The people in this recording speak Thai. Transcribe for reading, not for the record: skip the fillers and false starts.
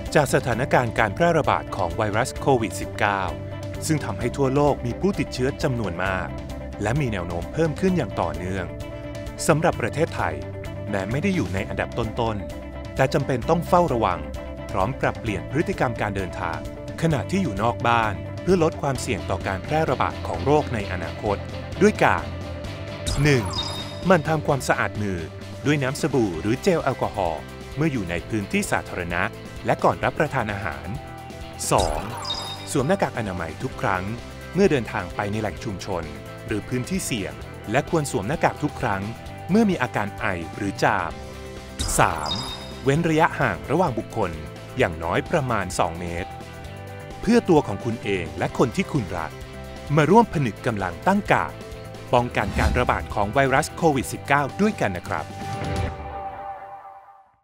จากสถานการณ์การแพร่ระบาดของไวรัสโควิด -19 ซึ่งทำให้ทั่วโลกมีผู้ติดเชื้อจำนวนมากและมีแนวโน้มเพิ่มขึ้นอย่างต่อเนื่องสำหรับประเทศไทยแม้ไม่ได้อยู่ในอันดับต้นๆแต่จำเป็นต้องเฝ้าระวังพร้อมปรับเปลี่ยนพฤติกรรมการเดินทางขณะที่อยู่นอกบ้านเพื่อลดความเสี่ยงต่อการแพร่ระบาดของโรคในอนาคตด้วยการ 1. หมั่นทำความสะอาดมือด้วยน้ำสบู่หรือเจลแอลกอฮอล์เมื่ออยู่ในพื้นที่สาธารณะและก่อนรับประทานอาหาร 2. สวมหน้ากากอนามัยทุกครั้งเมื่อเดินทางไปในแหล่งชุมชนหรือพื้นที่เสี่ยงและควรสวมหน้ากากทุกครั้งเมื่อมีอาการไอหรือจาม 3. เว้นระยะห่างระหว่างบุคคลอย่างน้อยประมาณ 2 เมตรเพื่อตัวของคุณเองและคนที่คุณรักมาร่วมผนึกกำลังตั้งการป้องกันการระบาดของไวรัสโควิด -19 ด้วยกันนะครับ